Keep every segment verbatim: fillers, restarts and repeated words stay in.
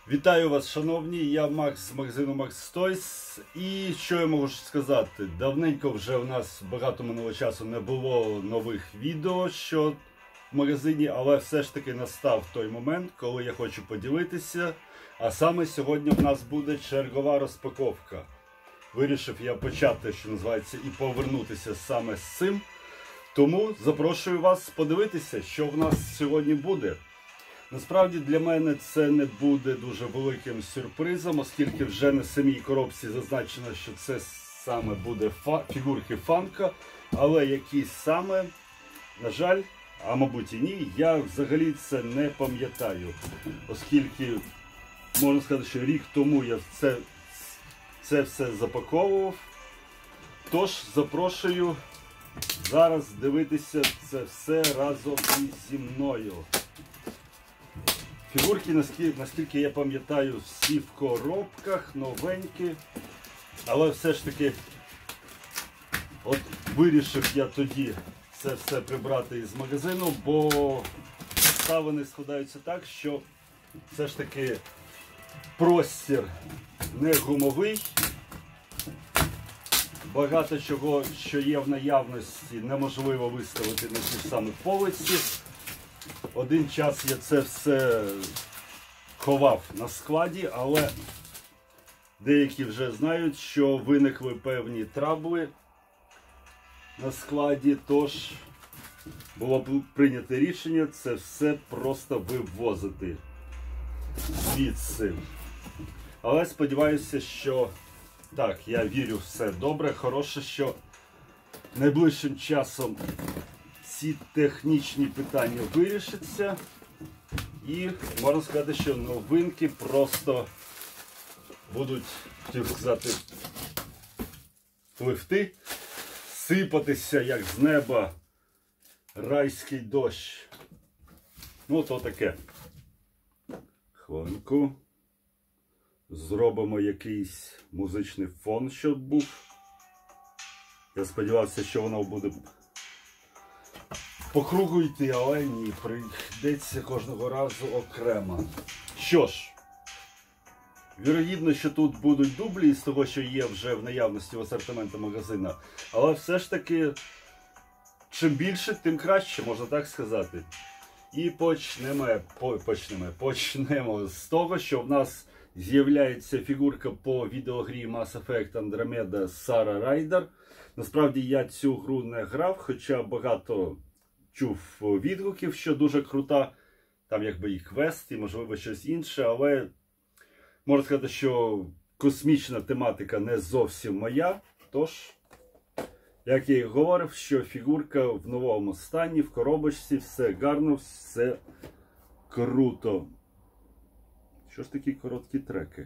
Вітаю вас, шановні, я Макс з магазину Max Toys. І що я можу сказати? Давненько вже в нас багато минулого часу не було нових відео що в магазині, але все ж таки настав той момент, коли я хочу поділитися. А саме сьогодні в нас буде чергова розпаковка. Вирішив я почати, що називається, і повернутися саме з цим. Тому запрошую вас подивитися, що в нас сьогодні буде. Насправді для мене це не буде дуже великим сюрпризом, оскільки вже на самій коробці зазначено, що це саме буде фігурки фанка, але які саме, на жаль, а мабуть і ні, я взагалі це не пам'ятаю, оскільки, можна сказати, що рік тому я це, це все запаковував. Тож запрошую зараз дивитися це все разом зі мною. Фігурки, наскільки, наскільки я пам'ятаю, всі в коробках, новенькі. Але все ж таки, от вирішив я тоді це все прибрати із магазину, бо обставини складаються так, що все ж таки простір не гумовий. Багато чого, що є в наявності, неможливо виставити на ті самі полиці. Один час я це все ховав на складі, але деякі вже знають, що виникли певні трабли на складі, тож було прийнято рішення це все просто вивозити звідси. Але сподіваюся, що так, я вірю, все добре, хороше, що найближчим часом ці технічні питання вирішаться, і можна сказати, що новинки просто будуть, хотів сказати, пливти, сипатися як з неба райський дощ. Ну, то таке. Хвилинку. Зробимо якийсь музичний фон, щоб був. Я сподівався, що воно буде по кругу йти, але ні, прийдеться кожного разу окремо. Що ж, вірогідно, що тут будуть дублі з того, що є вже в наявності в асортименті магазину, але все ж таки, чим більше, тим краще, можна так сказати. І почнемо, почнемо, почнемо з того, що в нас з'являється фігурка по відеогрі Mass Effect Andromeda Sara Ryder. Насправді я цю гру не грав, хоча багато чув відгуків, що дуже крута, там якби і квест, і можливо щось інше, але можна сказати, що космічна тематика не зовсім моя, тож, як я і говорив, що фігурка в новому стані, в коробочці, все гарно, все круто. Що ж такі короткі треки?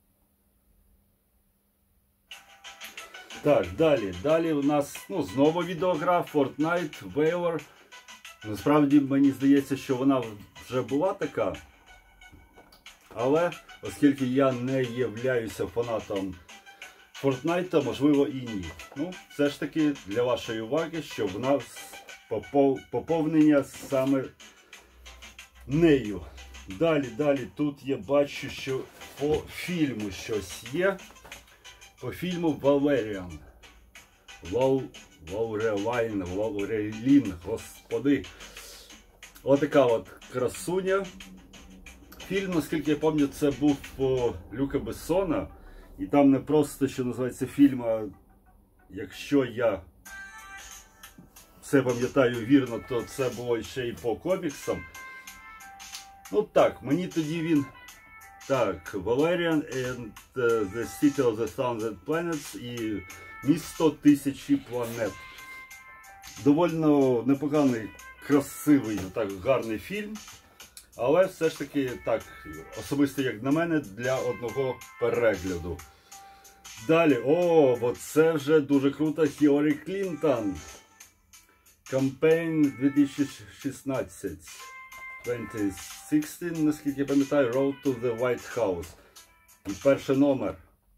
Так, далі. Далі у нас, ну, знову відеогра Fortnite Valor. Насправді, мені здається, що вона вже була така. Але, оскільки я не являюся фанатом Fortnite, можливо і ні. Ну, все ж таки, для вашої уваги, що в нас поповнення саме нею. Далі, далі, тут я бачу, що по фільму щось є. По фільму Valerian. Вал... Валрелайн, Валрелін, господи. Отака от красуня. Фільм, наскільки я пам'ятаю, це був по Люка Бессона. І там не просто, що називається, фільм, а якщо я все пам'ятаю вірно, то це було ще і по коміксам. Ну так, мені тоді він... Так, Valerian and uh, the City of the Thousand Planets і Місто Тисячі Планет. Довольно непоганий, красивий, так, гарний фільм. Але все ж таки, так, особисто як на мене, для одного перегляду. Далі, о, оце вже дуже круто, Хіларі Клінтон. Кампейн дві тисячі шістнадцять. дві тисячі шістнадцять, наскільки я пам'ятаю, Road to the White House. І перший номер.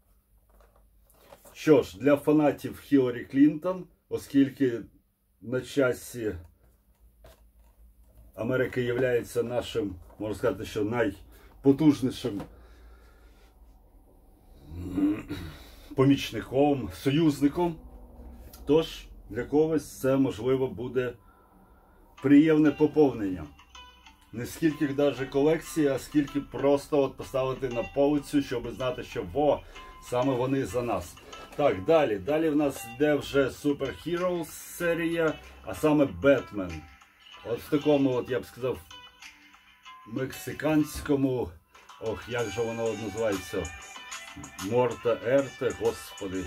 Що ж, для фанатів Хіларі Клінтон, оскільки на часі Америка є нашим, можна сказати, що найпотужнішим помічником, союзником. Тож, для когось це, можливо, буде приємне поповнення. Не скільки навіть колекції, а скільки просто от поставити на полицю, щоб знати, що во, саме вони за нас. Так, далі. Далі в нас йде вже Super Heroes серія, а саме Бетмен. От в такому, от я б сказав, мексиканському, ох, як же воно називається, Морта Ерте, господи.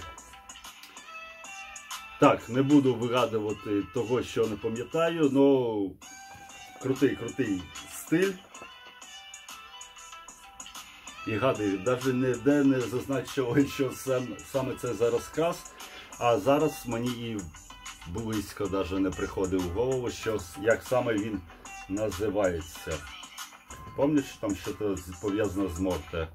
Так, не буду вигадувати того, що не пам'ятаю, але крутий, крутий стиль. І гадаю, навіть ніде не зазначили, що саме це за розказ, а зараз мені і близько навіть не приходить в голову, що, як саме він називається. Пам'ятаєш, що там щось пов'язане з Морте?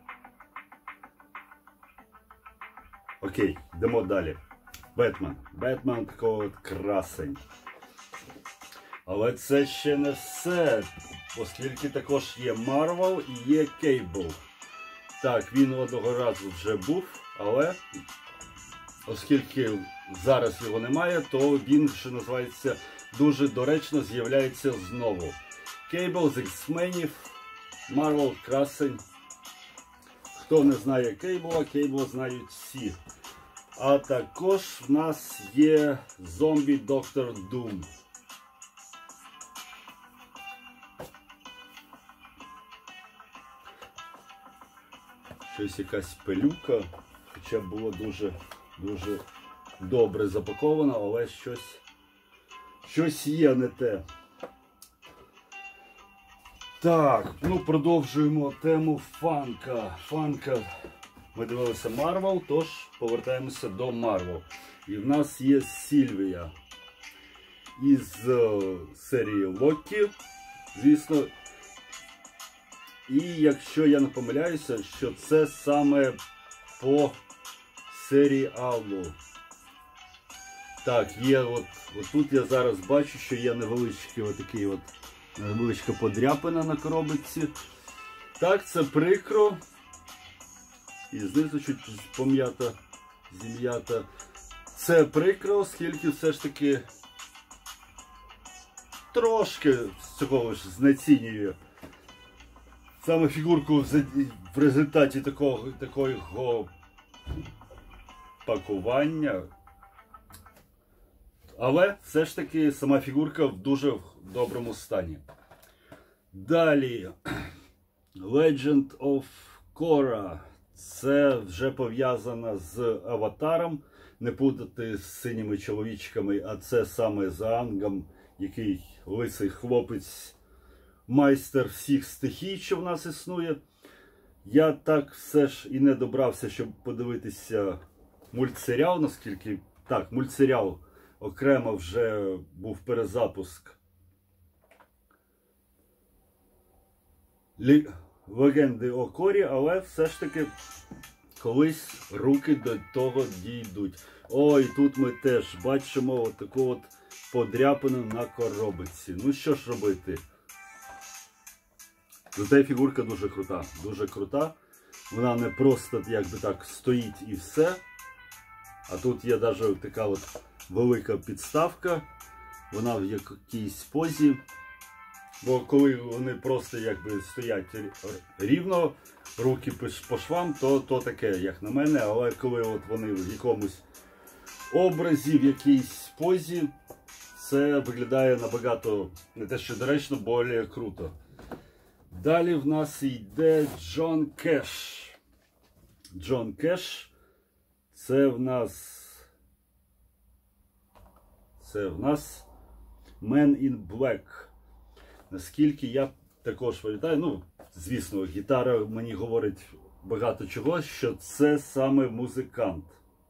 Окей, йдемо далі. Бетмен. Бетмен такого от красень. Але це ще не все, оскільки також є Марвел і є Кейбл. Так, він одного разу вже був, але оскільки зараз його немає, то він, що називається, дуже доречно з'являється знову. Кейбл з Ікс-менів, Марвел, красень. Хто не знає Кейбла, Кейбла знають всі. А також в нас є зомбі Доктор Дум. Щось якась пилюка, хоча було дуже, дуже добре запаковано, але щось, щось є не те. Так, ну продовжуємо тему фанка. Фанка. Ми дивилися Марвел, тож повертаємося до Марвел. І в нас є Сільвія із uh, серії Локі, звісно. І якщо я не помиляюся, що це саме по серіалу. Так, є от, от тут я зараз бачу, що є невеличкий отакий от, невеличка подряпина на коробці. Так, це прикро. І знизу чуть пом'ята, зім'ята. Це прикро, оскільки все ж таки трошки з цього ж знецінює саме фігурку в результаті такого, такого пакування. Але все ж таки сама фігурка в дуже доброму стані. Далі Legend of Korra. Це вже пов'язано з Аватаром. Не путати з синіми чоловічками, а це саме з Аангом, який лисий хлопець, майстер всіх стихій, що в нас існує. Я так все ж і не добрався, щоб подивитися мультсеріал, наскільки... Так, мультсеріал окремо вже був перезапуск Лі... Легенди о Корі, але все ж таки колись руки до того дійдуть. Ой, тут ми теж бачимо отаку от подряпину на коробиці. Ну що ж робити? Зате фігурка дуже крута, дуже крута. Вона не просто якби так стоїть і все. А тут є навіть така от велика підставка. Вона в якійсь позі. Бо коли вони просто якби стоять рівно, руки по швам, то, то таке, як на мене. Але коли от вони в якомусь образі, в якійсь позі, це виглядає набагато, не те що доречно, більш круто. Далі в нас йде Джон Кеш. Джон Кеш. Це в нас... Це в нас Man in Black. Наскільки я також пам'ятаю, ну, звісно, гітара мені говорить багато чого, що це саме музикант.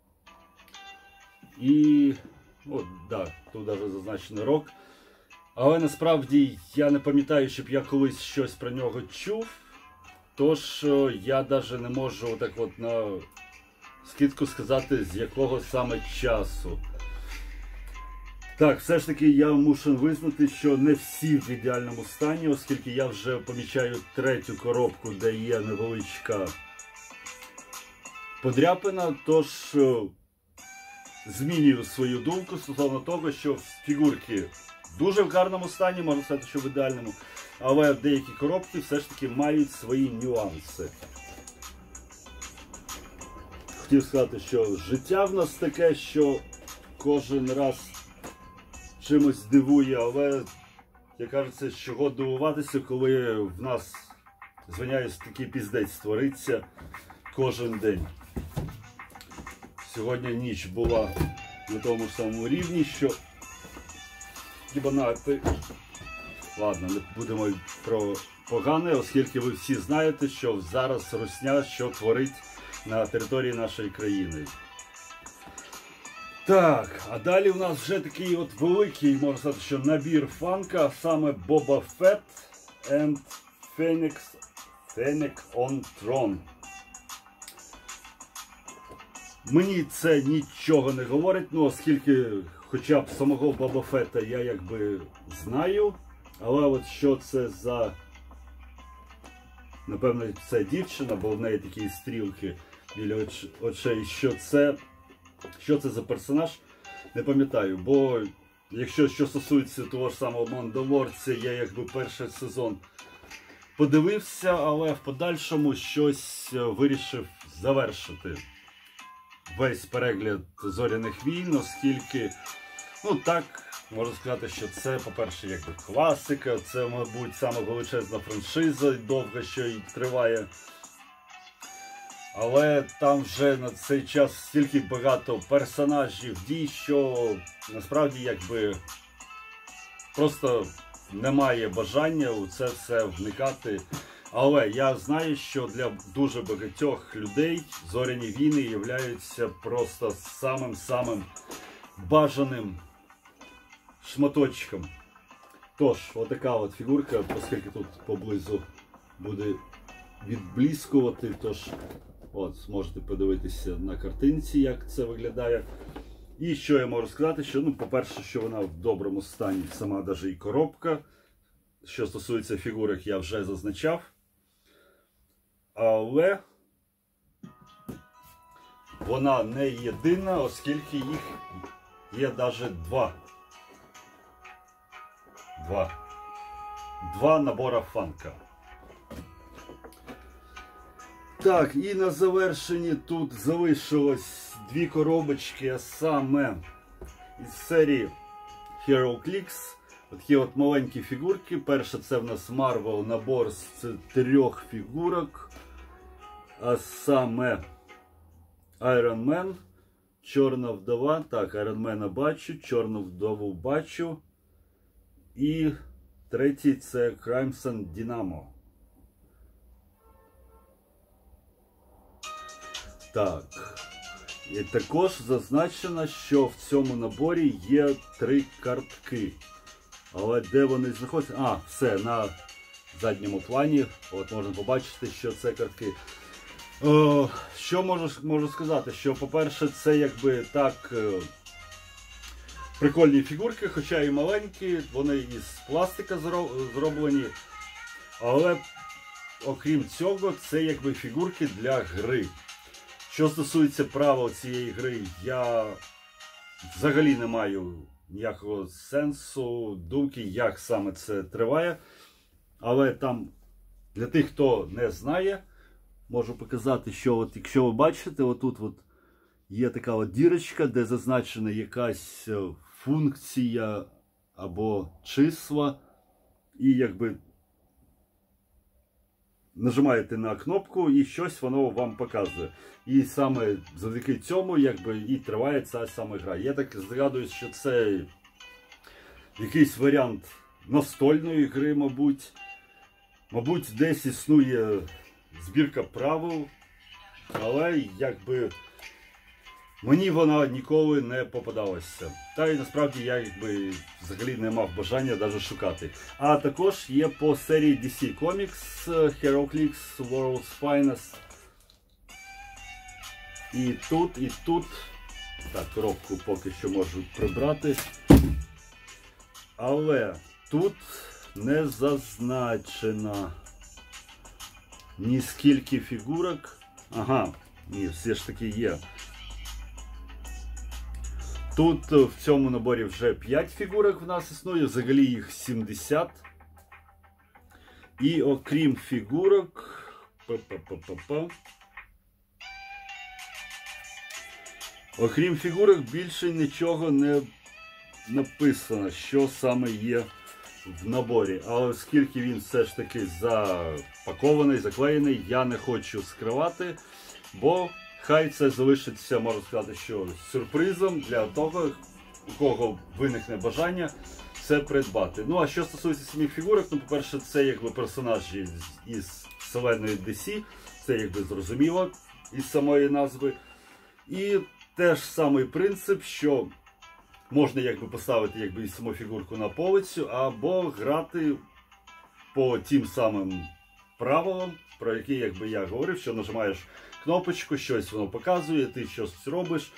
І, от, так, тут навіть зазначено рок. Але насправді я не пам'ятаю, щоб я колись щось про нього чув. Тож я навіть не можу так от на скидку сказати, з якого саме часу. Так, все ж таки я мушу визнати, що не всі в ідеальному стані, оскільки я вже помічаю третю коробку, де є невеличка подряпина, тож змінюю свою думку стосовно того, що фігурки дуже в гарному стані, можна сказати, що в ідеальному, але деякі коробки все ж таки мають свої нюанси. Хотів сказати, що життя в нас таке, що кожен раз чимось дивує, але, як кажеться, з чого дивуватися, коли в нас, звиняюсь, такий піздець твориться кожен день. Сьогодні ніч була на тому ж самому рівні, що хіба на ти... Ладно, не будемо про погане, оскільки ви всі знаєте, що зараз русня, що творить на території нашої країни. Так, а далі у нас вже такий от великий, можна сказати, що набір фанка, саме Boba Fett and Fennec, Fennec on Throne. Мені це нічого не говорить, ну оскільки хоча б самого Боба Фетта я якби знаю, але от що це за, напевно, це дівчина, бо в неї такі стрілки біля очей, що це, що це за персонаж, не пам'ятаю, бо якщо що стосується того ж самого Мандалорця, я якби перший сезон подивився, але в подальшому щось вирішив завершити весь перегляд Зоряних війн, оскільки, ну так, можна сказати, що це, по-перше, якби класика, це, мабуть, саме величезна франшиза, довга, що й триває. Але там вже на цей час стільки багато персонажів, дій, що насправді якби просто немає бажання у це все вникати. Але я знаю, що для дуже багатьох людей Зоряні війни являються просто самим-самим бажаним шматочком. Тож, отака от фігурка, оскільки тут поблизу буде відблискувати, тож от зможете подивитися на картинці, як це виглядає. І що я можу сказати, що, ну, по-перше, що вона в доброму стані, сама навіть і коробка. Що стосується фігурок, я вже зазначав. Але вона не єдина, оскільки їх є навіть два. Два. Два набора фанка. Так, і на завершенні тут залишилось дві коробочки, а саме із серії HeroClix. Такі от маленькі фігурки. Перша це в нас Marvel набор з трьох фігурок. А саме Iron Man, Чорна вдова. Так, Iron Man бачу, Чорну вдову бачу. І третій це Crimson Dynamo. Так. І також зазначено, що в цьому наборі є три картки. Але де вони знаходяться? А, все, на задньому плані. От можна побачити, що це картки. О, що можу, можу сказати? Що, по-перше, це якби так прикольні фігурки, хоча і маленькі, вони із пластика зроблені. Але, окрім цього, це якби фігурки для гри. Що стосується правил цієї гри, я взагалі не маю ніякого сенсу, думки, як саме це триває. Але там, для тих, хто не знає, можу показати, що от, якщо ви бачите, отут от є така от дірочка, де зазначена якась функція або числа. І якби нажимаєте на кнопку і щось воно вам показує. І саме завдяки цьому якби і триває ця саме гра. Я так згадую, що це якийсь варіант настольної гри, мабуть. Мабуть, десь існує збірка правил, але якби мені вона ніколи не попадалася. Та й насправді я якби взагалі не мав бажання навіть шукати. А також є по серії ді сі Comics HeroClix World's Finest. І тут, і тут. Так, коробку поки що можу прибрати. Але тут не зазначено ні скільки фігурок. Ага, Ні, все ж таки є. Тут в цьому наборі вже п'ять фігурок в нас існує, взагалі їх сімдесят. І окрім фігурок, па-па-па-па-па. Окрім фігурок, більше нічого не написано, що саме є в наборі. Але оскільки він все ж таки запакований, заклеєний, я не хочу скривати, бо хай це залишиться, можна сказати, що сюрпризом для того, у кого виникне бажання це придбати. Ну, а що стосується самих фігурок, ну, по-перше, це якби персонажі із вселеної ді сі, це якби зрозуміло із самої назви. І теж самий принцип, що можна якби поставити якби і саму фігурку на полицю, або грати по тим самим правилам, про які якби я говорив, що нажимаєш кнопочку, щось воно показує, ти щось робиш.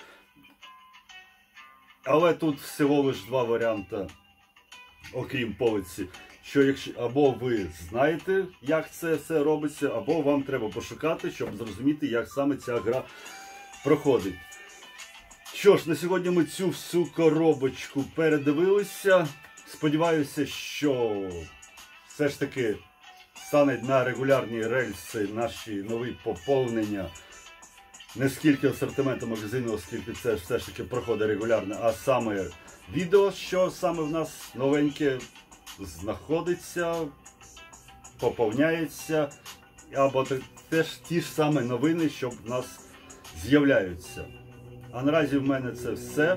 Але тут всього лиш два варіанти, окрім полиці, що якщо або ви знаєте, як це все робиться, або вам треба пошукати, щоб зрозуміти, як саме ця гра проходить. Що ж, на сьогодні ми цю всю коробочку передивилися. Сподіваюся, що все ж таки стануть на регулярні рельси наші нові поповнення. Не скільки асортименту магазину, оскільки це все ж таки проходить регулярно, а саме відео, що саме в нас новеньке знаходиться, поповняється, або теж ті ж самі новини, що в нас з'являються. А наразі в мене це все.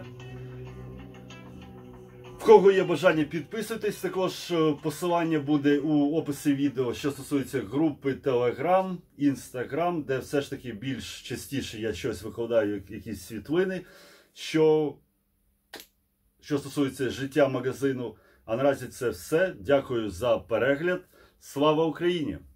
В кого є бажання, підписуйтесь, також посилання буде у описі відео, що стосується групи Telegram, Instagram, де все ж таки більш частіше я щось викладаю, якісь світлини, що, що стосується життя магазину. А наразі це все. Дякую за перегляд. Слава Україні!